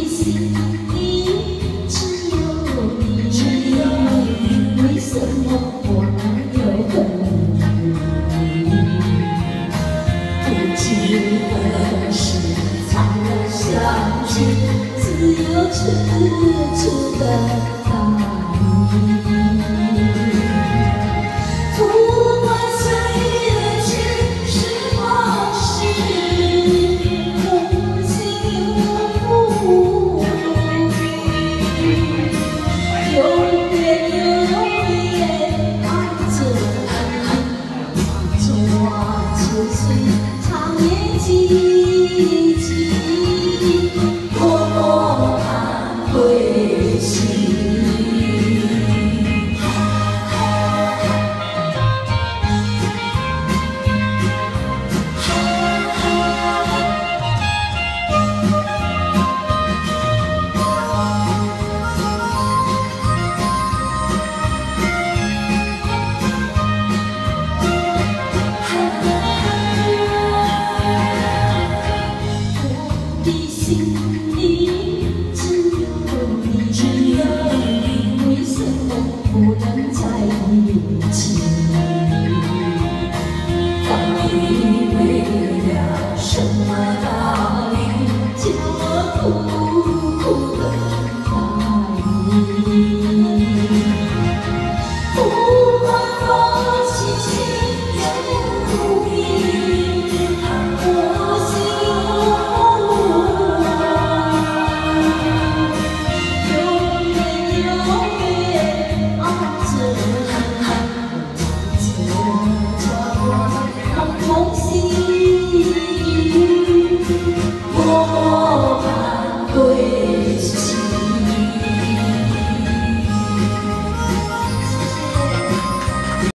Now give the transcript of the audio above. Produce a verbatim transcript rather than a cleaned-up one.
心里只有你，只有你，为什么我有恨你？不知何时才能相聚，只有痴痴的大意。不管岁月去时光逝，红心无永远永远爱着你，望着我痴心长夜寂寂，默默盼归期。心里